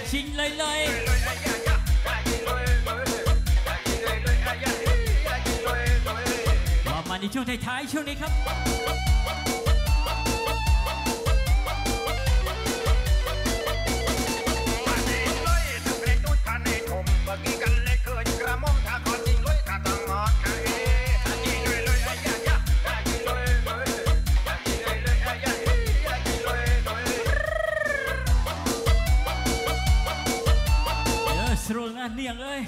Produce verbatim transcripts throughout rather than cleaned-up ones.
ชิงเลยเลยต่อมาในช่วงท้ายๆช่วงนี้ครับสรุปงานเนียงเลย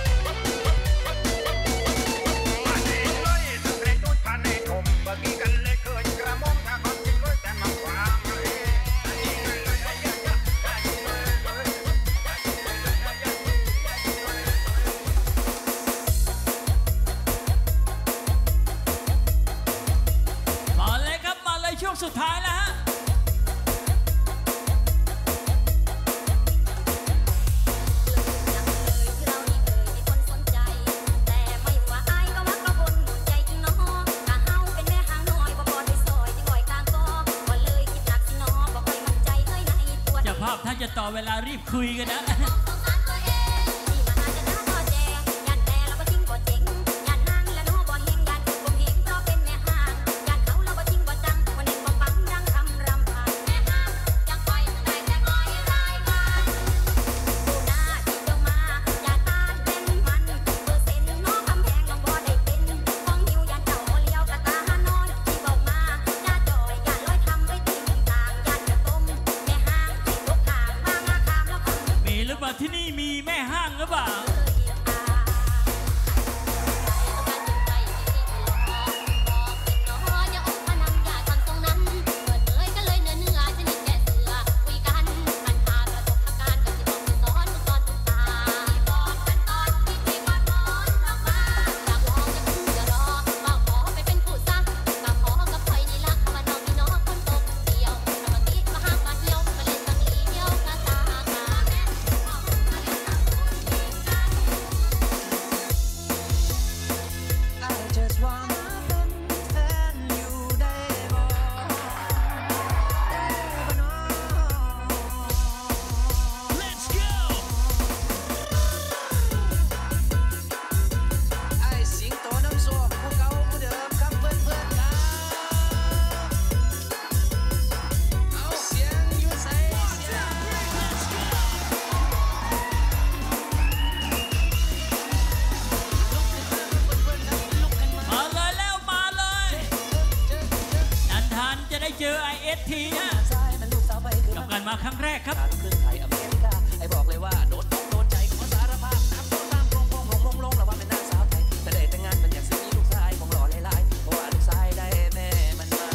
มาเลยครับมาเลยช่วงสุดท้ายแล้วฮะถ้าจะต่อเวลารีบคุยกันนะที่นี่มีแม่ห้างหรือเปล่าเจอ ไอ เอส ที นะกับการมาครั้งแรกครับไอ้บอกเลยว่าโดนโดนใจขอสารภาพน้ำโตตามโรงโรงโรงโรงโรงแล้วว่าเป็นนางสาวไทยแต่ได้แต่งงานมันอยากซื้อลูกชายของหล่อหลายๆเพราะว่าลูกชายได้แม่มันมา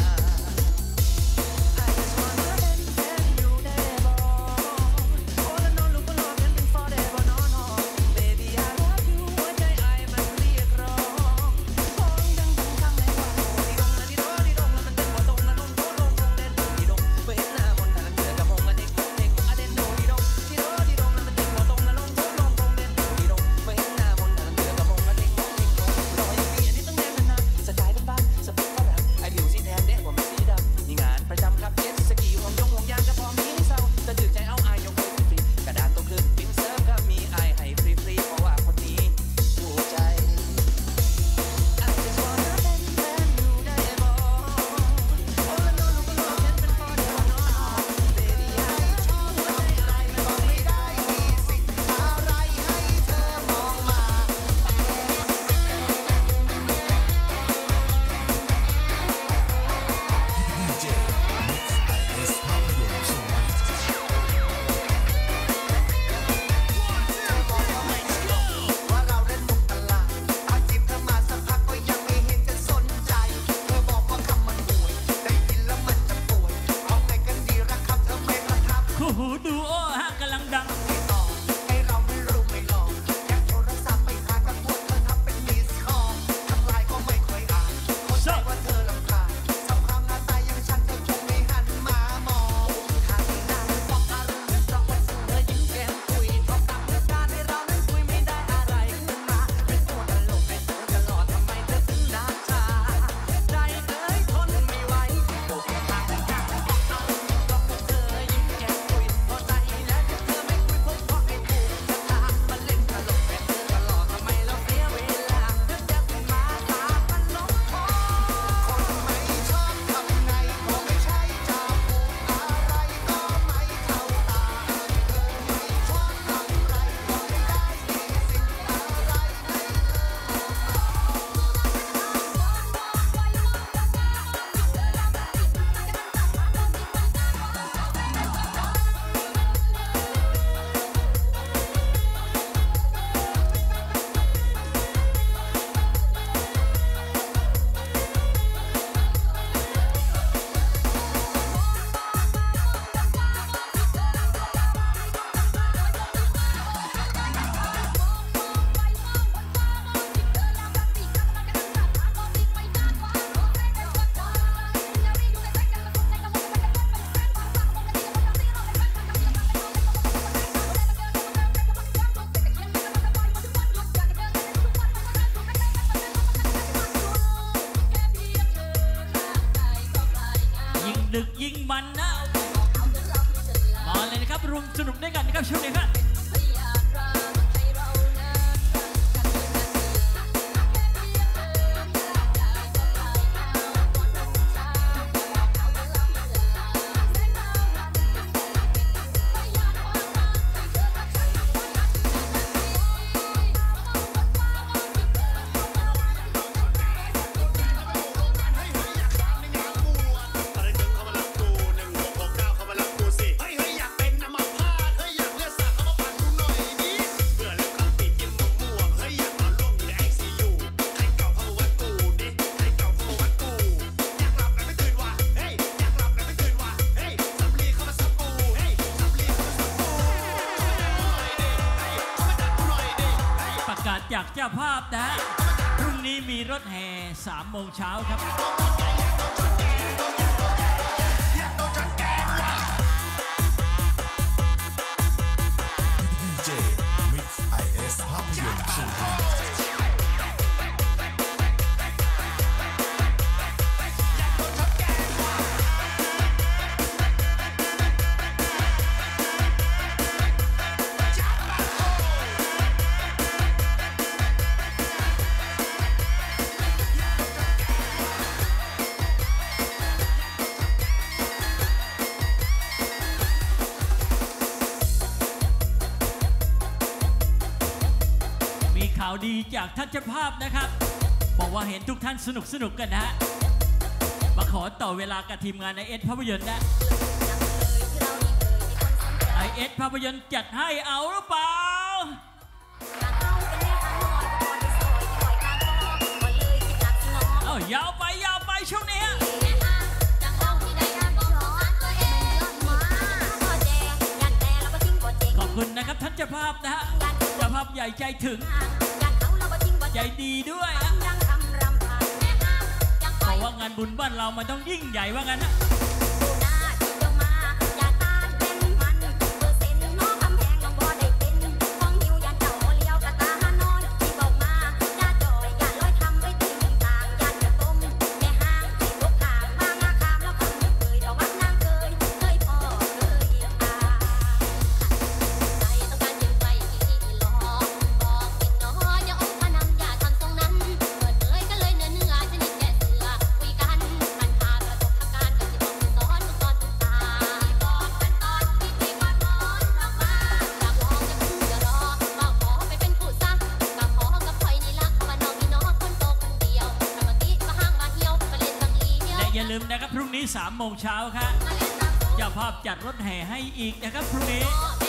ดึกยิงมันนะมาเลยนะครับรวมสนุกด้วยกันนะครับช่วงนี้ครับจากเจ้าภาพนะพรุ่งนี้มีรถแห่สามโมงเช้าครับดีเจ Mix ไอ เอส ภาพยนตร์สุดท้ายข่าวดีจากท่านเจ้าภาพนะครับบอกว่าเห็นทุกท่านสนุกสนุกกันนะมาขอต่อเวลากับทีมงานไอเอสภาพยนตร์นะไอเอสภาพยนตร์จัดให้เอาหรือเปล่าเอายาวไปยาวไปช่วงนี้ขอบคุณนะครับท่านเจ้าภาพนะฮะเจ้าภาพใหญ่ใจถึงใจดีด้วยเพราะว่างานบุญบ้านเรามันต้องยิ่งใหญ่ว่างั้นนะนะครับพรุ่งนี้สามโมงเช้าครับเจ้าภาพจัดรถแห่ให้อีกนะครับพรุ่งนี้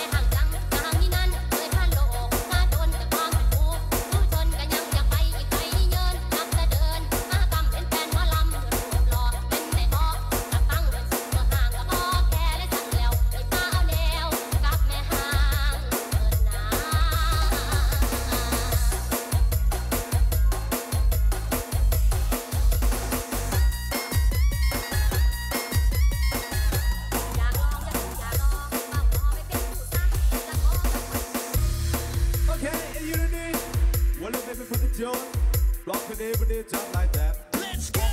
Rock it every day, just like that. Let's go.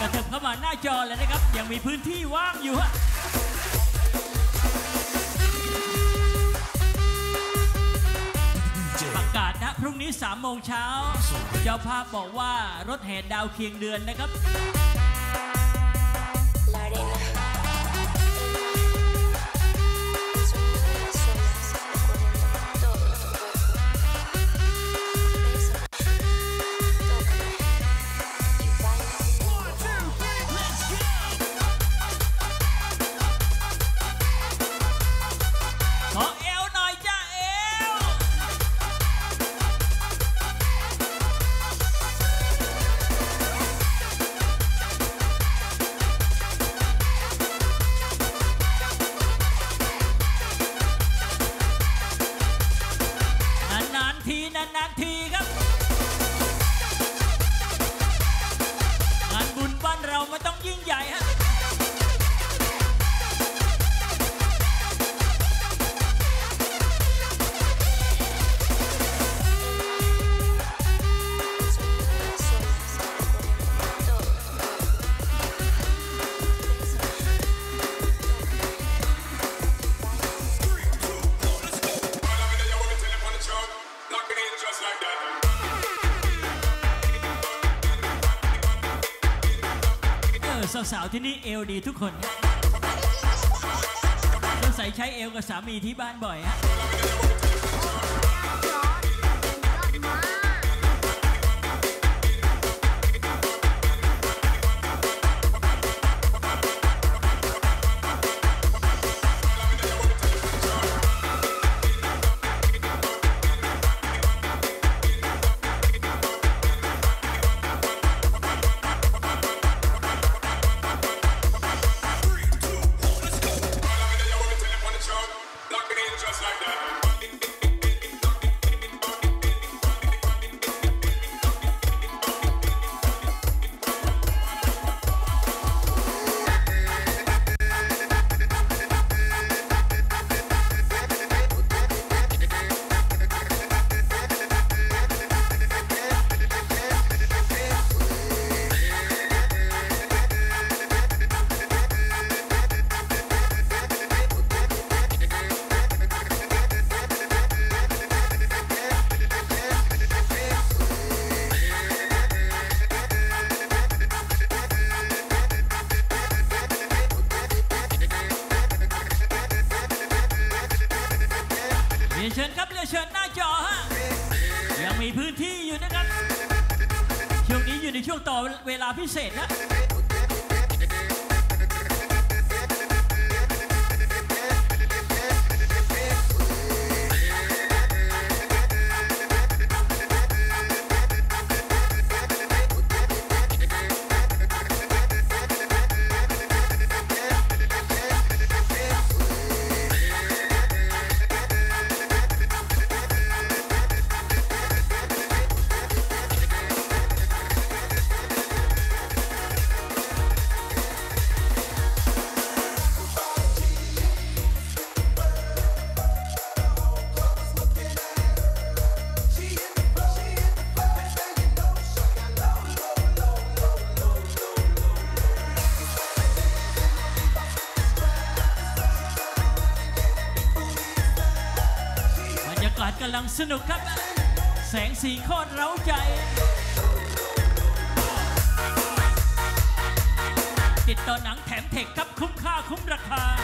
กระเถิบเข้ามาหน้าจอเลยนะครับยังมีพื้นที่ว่างอยู่ฮะประกาศนะพรุ่งนี้สามโมงเช้าเจ้าภาพบอกว่ารถแห่ดาวเคียงเดือนนะครับนานๆทีครับงานบุญบ้านเราไม่ต้องยิ่งใหญ่ฮะสาวๆที่นี่เอวดีทุกคนต้องใส่ใช้เอวกับสามีที่บ้านบ่อยฮะเชิญครับเรียนเชิญหน้าจอฮะยังมีพื้นที่อยู่นะครับช่วงนี้อยู่ในช่วงต่อเวลาพิเศษนะกำลังสนุกครับแสงสีโคตรเร้าใจติดต่อหนังแถมเทคครับคุ้มค่าคุ้มราคา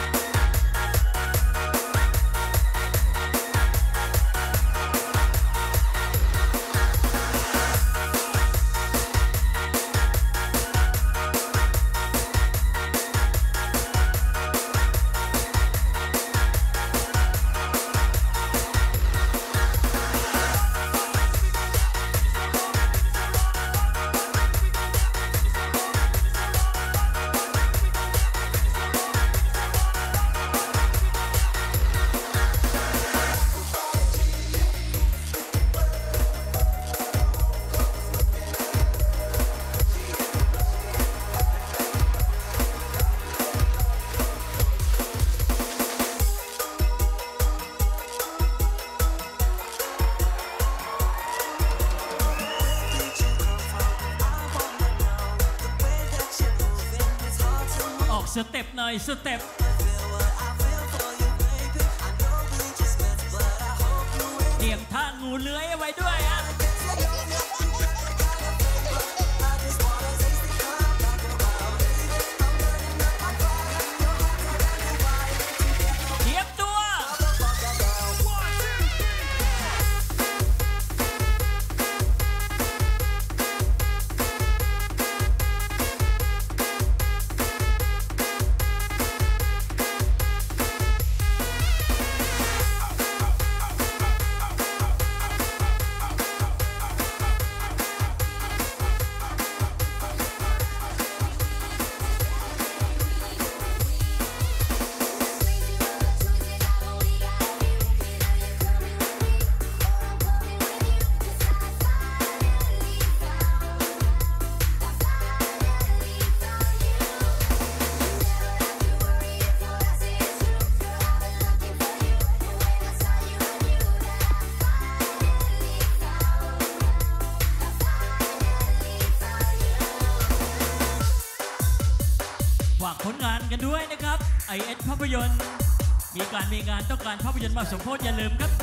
สเต็ปหน่อยสเต็ปเตรียมท่างูเลื้อยไว้ด้วยอะเตรียมตัวฝากผลงานกันด้วยนะครับ ไอ เอส ภาพยนตร์มีการมีงานต้องการภาพยนตร์มาสมโพธิอย่าลืมครับ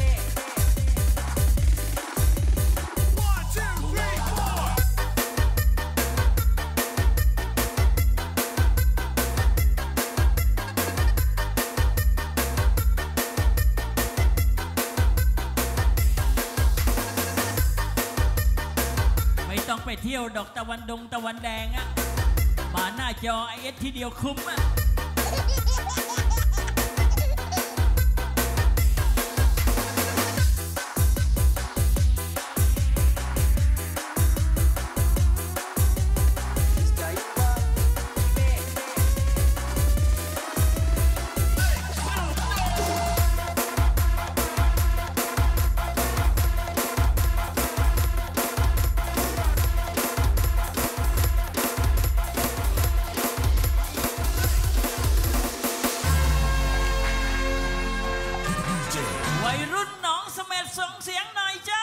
ไม่ต้องไปเที่ยวดอกตะวันดงตะวันแดงอะมาหน้าจอ ไอ เอส ทีเดียวคุ้มอ่ะวัยรุ่นหนองเสม็ดส่งเสียงหน่อยจ้า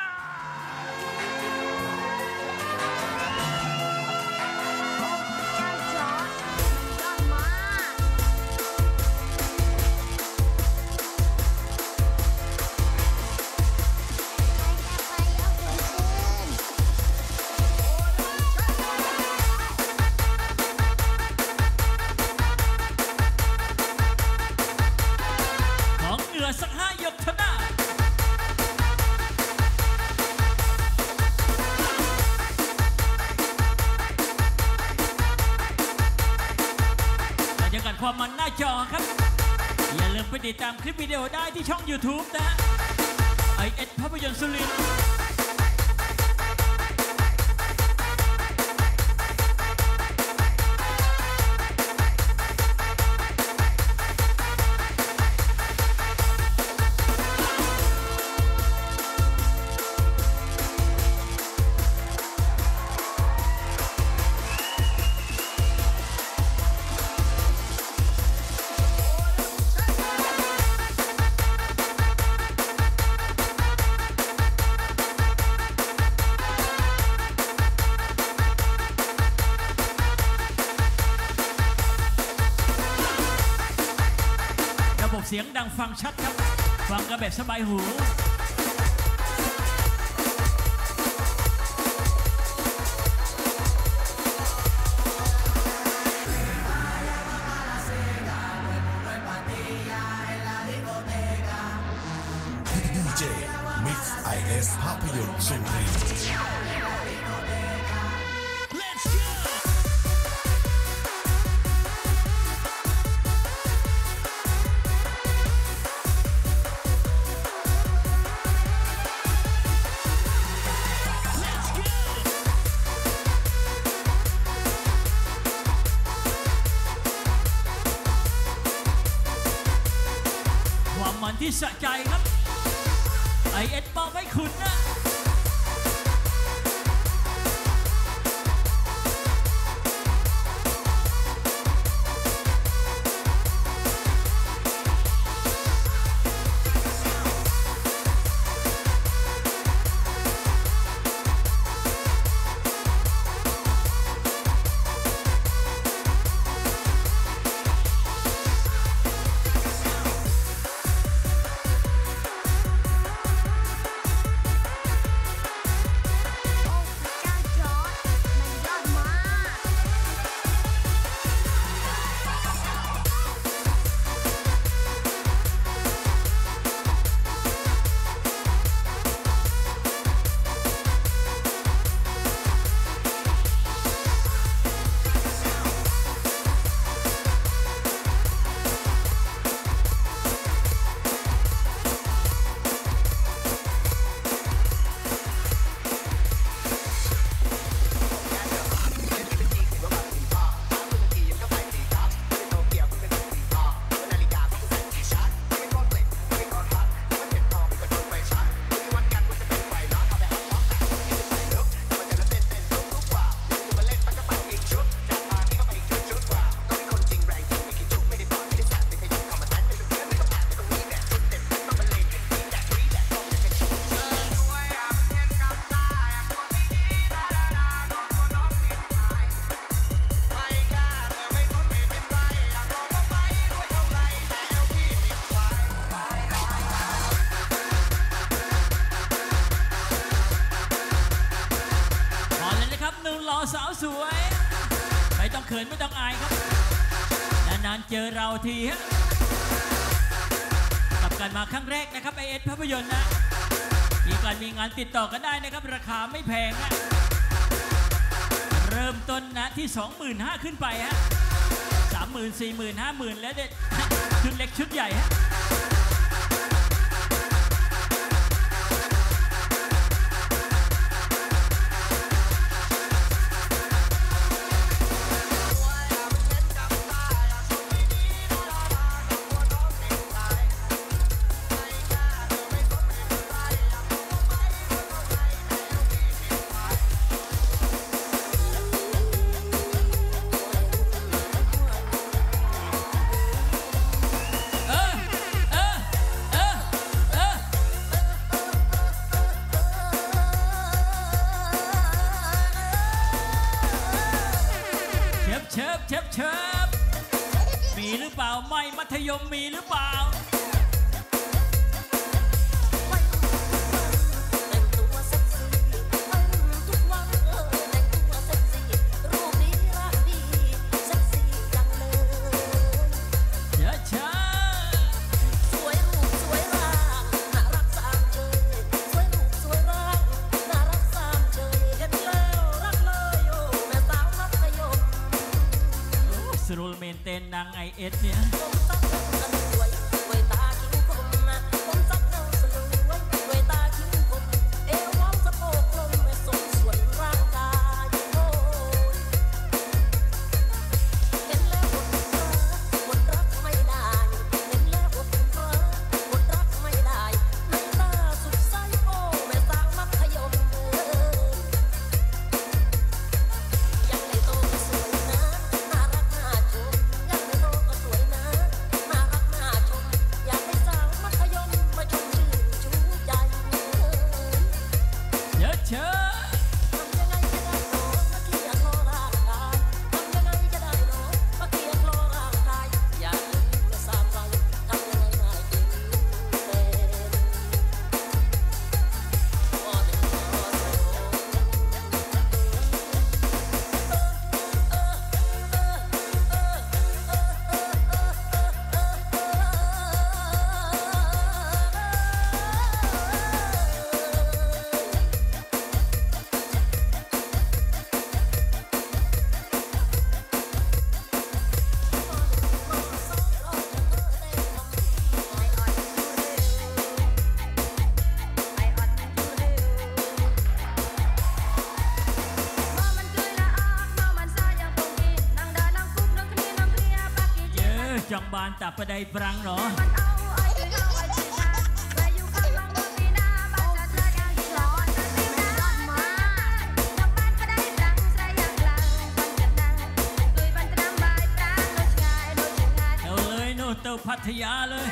ของเหงื่อสักห้ายกเท่านั้นบรรยากาศความมันหน้าจอครับ อย่าลืมไปติดตามคลิปวิดีโอได้ที่ช่อง ยูทูบ นะ ไอ เอส ภาพยนตร์สุรินทร์เสียงดังฟังชัดครับฟังกันแบบสบายหูดีเจ Mix ไอ เอส ภาพยนตร์สุรินทร์มันที่สะใจครับ ไอ เอส มอบให้คุณนะนุ่มหล่อสาวสวยไม่ต้องเขินไม่ต้องอายครับนานๆเจอเราทีฮะกับการมาครั้งแรกนะครับไอเอสภาพยนตร์นะมีการมีงานติดต่อกันได้นะครับราคาไม่แพงนะเริ่มต้นนะที่ สองหมื่นห้าพัน ขึ้นไปฮะ สามหมื่น สี่หมื่น ห้าหมื่น แล้วเด็ดชุดเล็กชุดใหญ่ฮะเชิบเชิบเชิบมีหรือเปล่าไม่มัธยมมีหรือเปล่ารูลเมนเตนนางไอเอสเนี่ยจังบานตับประไดปรังเหรอเอาเลยโน่เต้าพัทยาเลย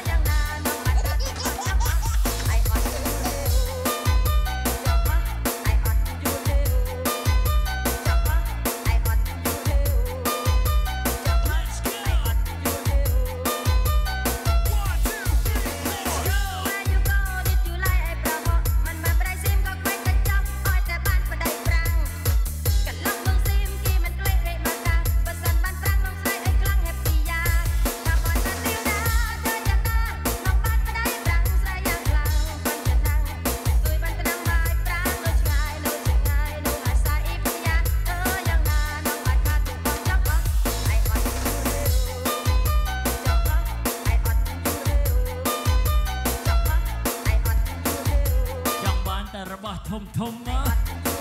ทมทมวะ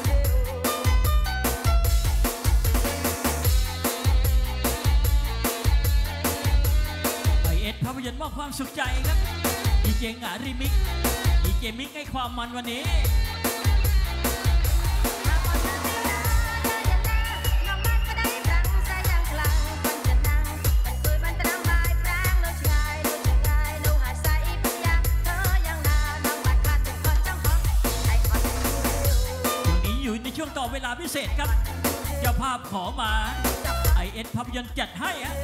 ไอเอสภาพยนตร์มอบความสุขใจครับดีเจงารีมิกดีเจมิกให้ความมันวันนี้ช่วงต่อเวลาพิเศษครับเจ้าภาพขอมาไอเอสภาพยนตร์จัดให้อะ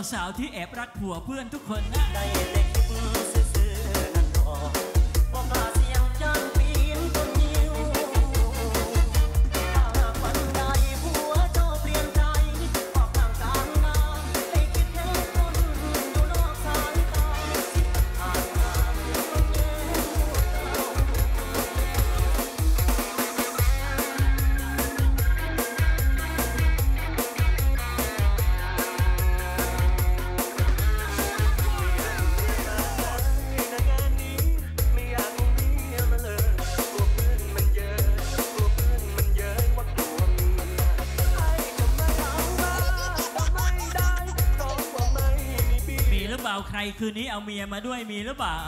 สาวๆที่แอบรักผัวเพื่อนทุกคนนะได้แต่คิดซื่อๆนั่นหรอบ่กล้าเสียงจังปีนต้นยิ้วถ้าวันใดผัวเจ้าเปลี่ยนใจออกทางการงานให้คิดเห็นคนอยู่นอกสายตาสิผ่านทางต้องแย่ใครคืนนี้เอาเมียมาด้วยมีหรือเปล่า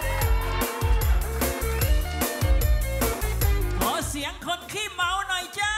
คนขี้เมาหน่อยจ้า